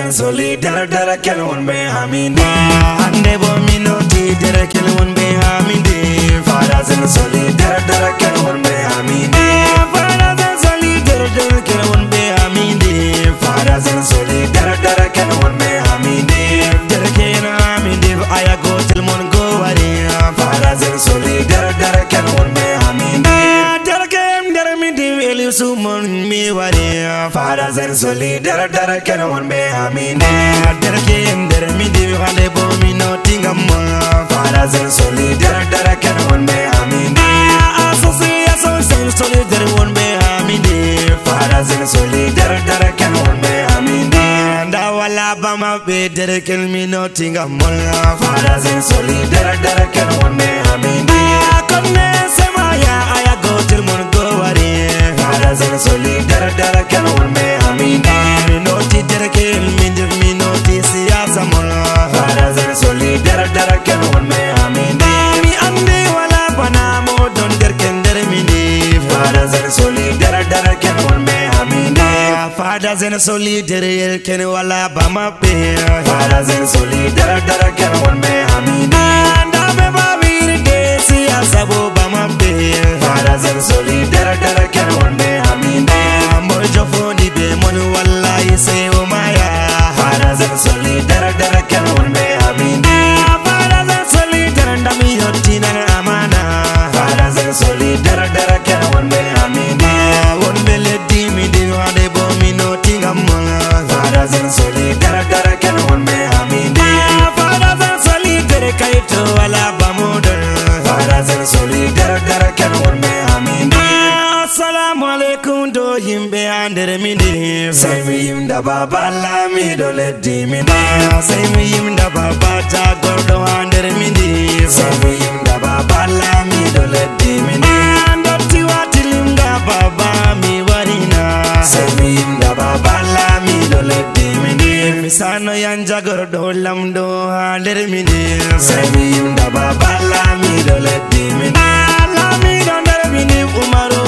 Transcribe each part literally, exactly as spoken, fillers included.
zen soli dara dara ken won be haminde ande bo minoti dara ken won be haminde fara zen soli dara dara ken won be haminde fara zen soli dara dara ken won be haminde fara zen soli dara dara ken won be haminde dara ken haminde aya go tel mon go wari fara zen soli dara dara ken won be haminde dara ken dara minde eli sumon mi wari fara zen soli dara dara ken won be haminde dara ken dara minde hande bo minoti ngam fara zen soli dara dara ken won be haminde association zen soli dara won be haminde fara zen soli dara dara ken won be haminde nda wala bama be dara ken minoti ngam fara zen soli dara dara ken won be haminde konne sema ya aya go til mon go wari fara zen soli dara dara ken won be haminde minoti dara ken minde minoti siyasa mon fara zen soli dara dara ken won be haminde mi ande wala bana mo don der ken der minde fara zen soli dara dara ken won be haminde fara zen soli dara ken wala bama be fara zen soli dara dara ken won be haminde nda be ba wir de siyasa bo bama be fara zen soli dara dara ken won be haminde mo jofoni be mon wallahi say o maya fara zen soli dara dara ken won be haminde fara zen soli dara ndami yotina amana fara zen soli dara dara ken won be haminde won be leddi mi de wade bo mi no tingam fara zen soli dara dara ken won be haminde fara zen soli dara kaito wala bamudar fara zen soli dara dara ken won be haminde assalamu alaikum do himbe andere minde say mi yimda baba la mi do leddi minde say mi yimda baba ta gordo andere minde say mi yimda baba la mi do leddi minde ndotti watilimda baba mi warina say mi yimda baba la mi do leddi minde misano yanja gordo lamdo andere minde say mi yimda baba la mi do leddi minde la mi do andere minde umaru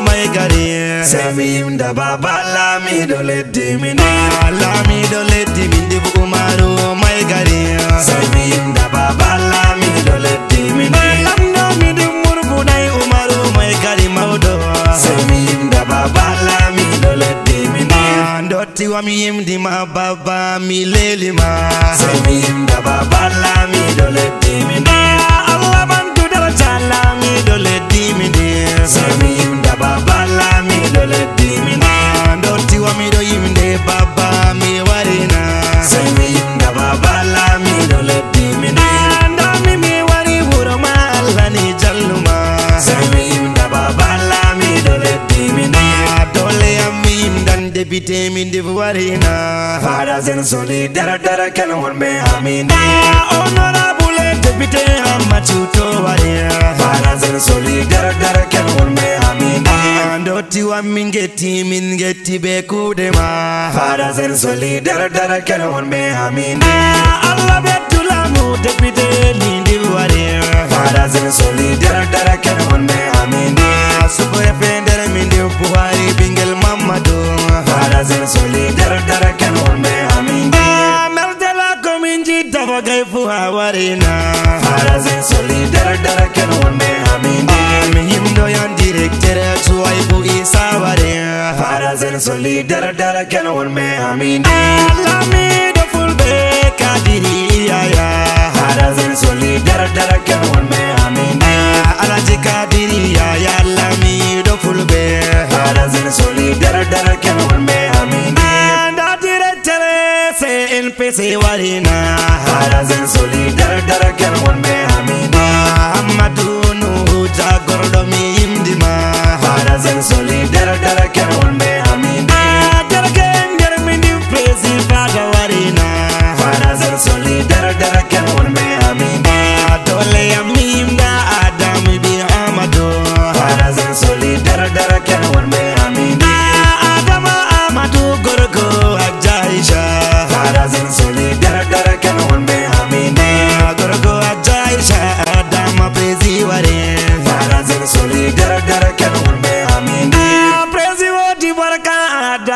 say mi yimda baba la mi do leddi minde la mi do leddi minde bu umaru may gari say mi yimda baba la mi do leddi minde lam do mi du murbu dai umaru may gari mawdo say mi yimda baba la mi do leddi minde ndotti wa mi yimdi ma baba mi leli ma say mi yimda baba la mi do leddi minde Allah bantu daraja la mi do leddi minde say mi yimda baba la mi do leddi minde ndotti wa mi do yimde baba mi warina say mi yimda baba la mi do leddi minde ndo mi mi wari wuro ma Allah ni jalluma say mi yimda baba la mi do leddi minde dole am mi yimdan debite minde warina fara zen soli dara dara ken won be haminde honorable debite hamma tuto warina fara zen soli dara dara ken won be haminde ndotti wa min getti min getti be kudema fara zen soli dara dara ken won be haminde Allah betula mu debite lindi warina fara zen soli dara dara ken won be haminde subo efendere minde buhari bingel mamado fara zen soli dara dara ken won be haminde merdela kominji dafa gay fu warina fara zen soli dara dara ken won be haminde mi himdo yan directeur suway bu isa warina fara zen soli dara dara ken won be haminde la mi do fulbe kadiri ya fara zen soli dara dara ken won be haminde alaji kadiri ya la mi do fulbe fara zen soli dara dara ken won be haminde da directeur se en pese warina fara zen soli dara dara ken won be haminde amadu nu jagordo mi yimdima fara zen soli dara dara ken won be haminde dara ken der mindi presi fara warina fara zen soli dara dara ken won be haminde dole yimda adam bi amado fara zen soli dara dara ken won be haminde adama amadu gorgo ajaisha fara zen soli dara dara ken won be haminde gorgo ajaisha adama presi warina fara zen soli dara dara ken won be haminde presi wodi barka adamu wa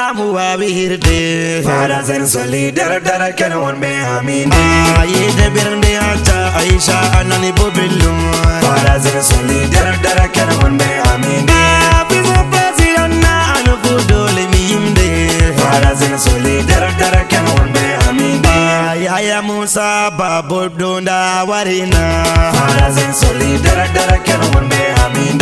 birde fara zan soli dara dara kan won be amin ayi de birde acha Aisha anani bobilum fara zan soli dara dara kan won be amin bizo president na anu budole mi yimde fara zan soli dara dara kan won be amin ya Musa babul donda warina fara zan soli dara dara kan won be amin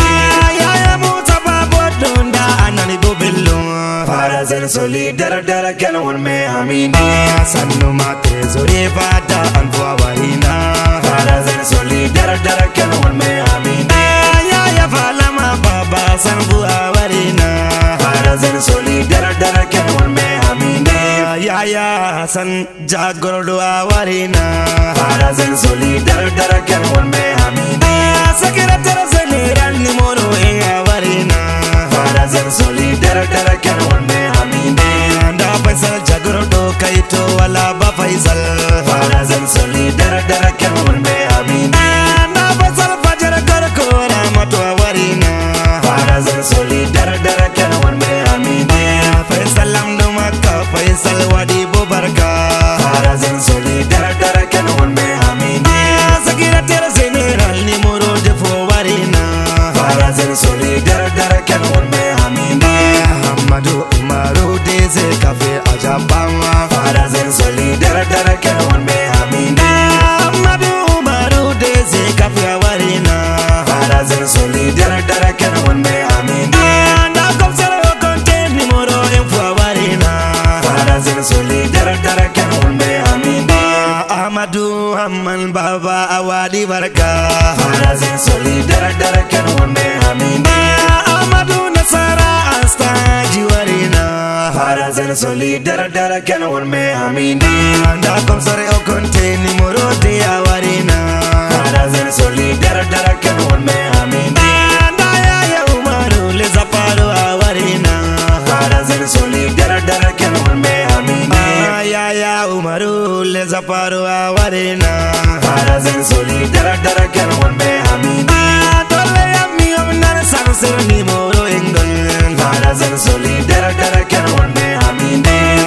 ya Musa babul donda anani bobilum fara zan soli dara dara kan won be amin sannu mate zore fata anfu warina fara zan soli dara dara kan won be amin ya ya falama baba sanfu warina fara zan soli dara dara kan won be amin ya ya san jagordo warina fara zan soli dara dara kan won be amin secretary general ni moro e warina fara zan soli dara dara kan won be amin da faisal jagordo kaito wala ba faisal fara zan soli dara dara kan won be amin da faisal fajar garko ramatu warina fara zan soli dara dara kan won be amin faisal amdo makka faisal wadi bubarka fara zan soli dara dara kan won be amin secretary general ni moro de fo warina fara zan soli dara dara kan won be amin Hamadu Umaru deze kafe ajabama fara zan soli dara dara kan won be amin Hamadu Umaru deze kafe warina fara zan soli dara dara kan won be amin da kom sero content ni moro en fo warina fara zan soli dara dara kan won be amin Ahmadu Hamman baba awadi barka fara zan soli dara dara kan won be amin Ahmadu Nasara asta jiwarina fara zan soli dara dara kan won be amin da kom sero content ni moro te awarina fara zan soli dara dara kan won be amin da ya ya Umaru le zaparo awarina fara zan soli dara dara kan won be amin ya ya Umaru le zaparo awarina fara zan soli dara dara kan won be amin dole ya mi omnar san ser ni moro engol fara zan soli dara dara kan won be amin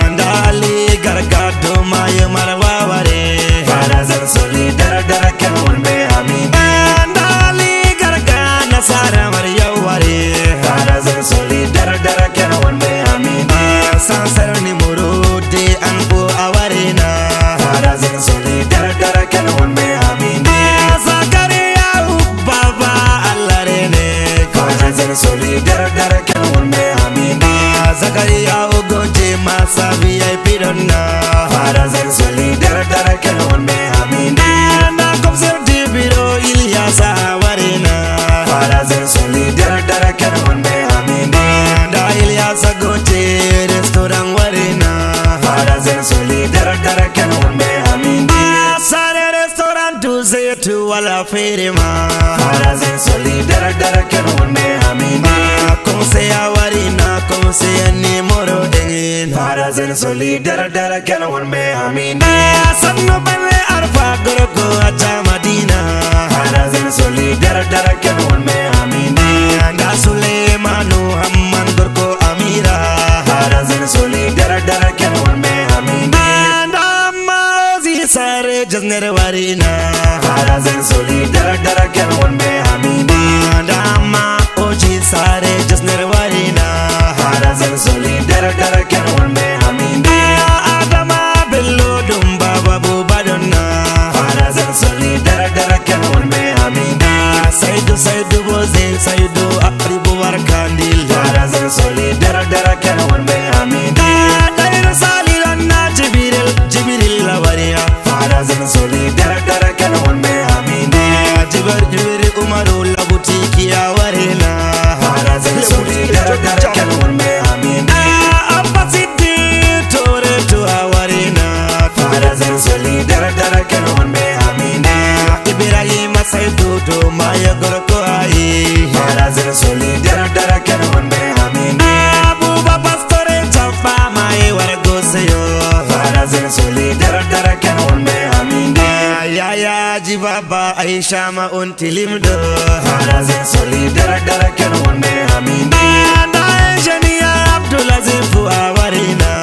dali gargado may marwa ware fara zan soli dara dara kan won be amin dali gargana sara mar yaware fara zan soli dara dara kan won be amin san ser ni moro de anko awarina fara zan soli dara dara kan won be amin Zakariya baba Allah rene fara zan soli dara dara kan won be amin Zakariya goje masa V I P donna fara zan soli dara dara kan won be amin na kom ser di biro Ilyasa warina fara zan soli dara dara kan won be amin da Ilyasa goje restaurant warina fara zan soli dara dara kan won be amin sare restaurant tu se tu wala firma fara zan soli dara dara kan won be amin kom se warina kom se ni moro engin fara zan soli dara dara kan won be amin sanno bale arfa gorko acha Madina fara zan soli dara dara kan won be amin da Suleimanu Hamman gorko Amira fara zan soli dara dara kan won be amin da mazi sare jasner warina fara zan soli dara dara kan won be amin da ma oji sare jasner warina fara zan soli dara dara kan won be amin Adama bello dum baba bu badonna fara zan soli dara dara kan won be amin Saidu Saidu boze Saidu apribu warkandil fara zan soli dara dara kan won be amin Dairu salilan na Jibril Jibril lawariya fara zan soli dara dara kan won be amin Jibril Jibril Umaru labuti kiya warina fara zan soli dara dara kan won be amin Abbasiti tore tu awarina fara zan soli dara dara kan won be amin Ibrahim Saidu do maya gorko ai fara zan soli dara dara kan won be amin Abuba pastore chapa mai wargo sayo fara zan soli dara dara kan won be amin ya ya jibaba Aisha ma untilimdo fara zan soli dara dara kan won be amin da Jania Abdulaziz fu awarina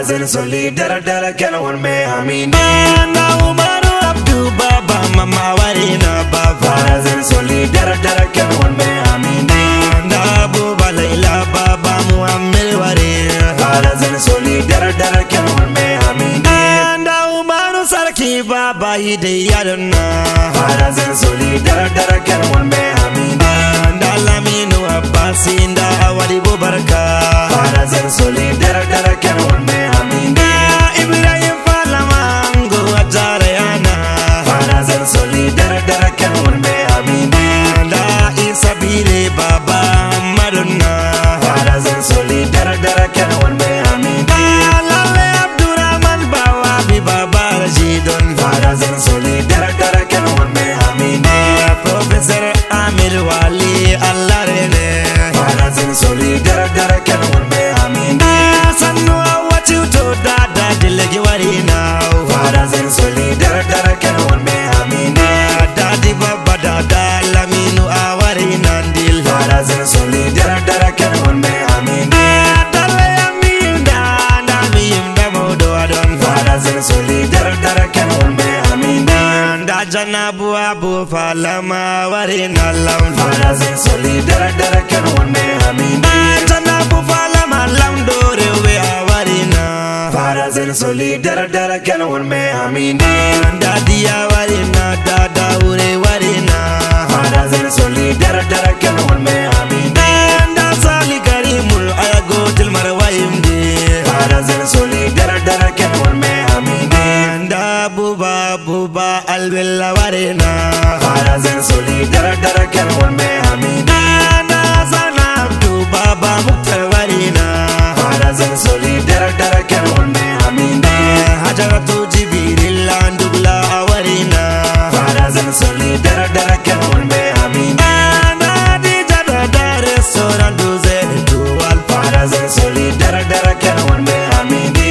Farazan soli dara dara kana wan me amine na Umaru Abdu Baba mama warina ba Farazan soli dara dara kana wan me amine na Abu Balaila Baba Muhammad warina Farazan soli dara dara kana wan me amine na Umaru Sarki Baba hidayadna Farazan soli dara dara kana wan me amine na Laminu Abbasi nda Awadi Bubarka Farazan soli dara dara kana wan me amine Ibrahim Falamango ajarayana Farazan soli dara dara kana wan me amine nda Isa Bile Baba Madonna Farazan soli dara dara kana wan me amine Lale Abdurrahman Bawa Bi Baba Rajidon Farazan soli dara dara kana wan me amine Professor Amir Wali Allah rene Farazan soli dara dara kana wan me amine Sannu awati to dada dilegi warina Farazan soli dara dara kana wan me amine Dadi Baba dada Laminu awarina ndil Farazan soli dara dara kana wan me amine Dale aminda nami imda modo adon Farazan soli dara dara kana wan me amine Da janabu abu falama warina laun Farazan soli dara dara kana wan me amine Janabu falama laun dore we awarina Farazan soli dara dara kana wan me amine Dadi awarina dada ure warina Farazan soli dara dara kana wan me amine Da sali karimul ayago til marwayimdi Farazan soli dara dara kana wan me amine Da buba buba albilla warina Farazan soli dara dara kana wan me amine Da sana abdu baba muktar warina Farazan soli dara dara kana wan me amine Hajaratu Jibril andugla awarina Farazan soli dara dara kana wan me amine Da dija da dare soran duze dual Farazan soli dara dara kana wan me amine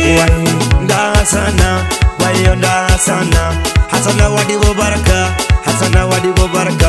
Da sana wayo da sana Hasana wadi bo baraka Hasana wadi bo baraka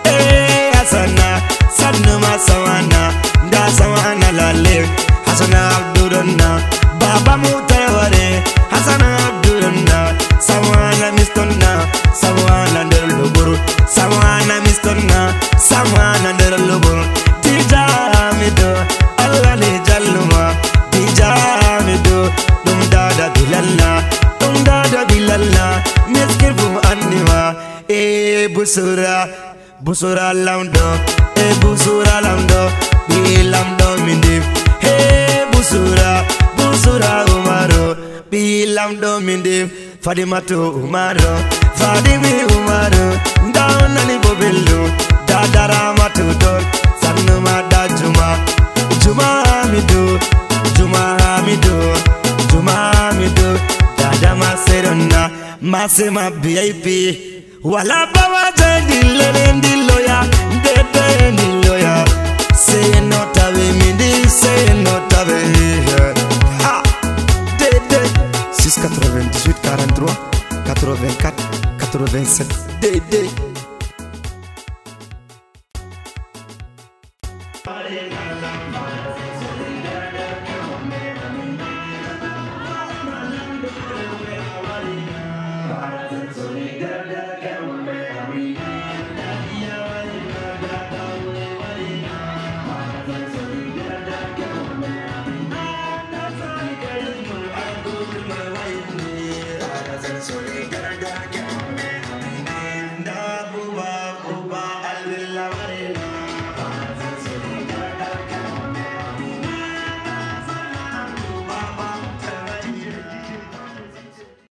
Eh Hasana sannu ma sawana Da sawana lale Hasana abdurna Baba mutaware Hasana abdurna Sawana mistonna Sawana nderluburu Sawana mistonna Sawana nderluburu Dija amido Allah ni jalluma Dija amido Dum dada bilalla Dum dada bilalla Neskir bum anniwa Eh busura Busura lamdo Eh busura lamdo Bi lamdo mindif Hey busura Busura umaro Bi lamdo mindif Fadimatu umaro Fadimi umaro Daunani bobildu Dadara matu don Sanuma da juma Juma hamidu Juma hamidu Juma hamidu Dada maserona Masema V I P Wala bawa jadile ndiloya Dede ndiloya Say not ave mindi Say not ave Ha Dede six quatre-vingt-dix-huit quarante-trois quatre-vingt-quatre quatre-vingt-sept Dede Farazan soli dara dara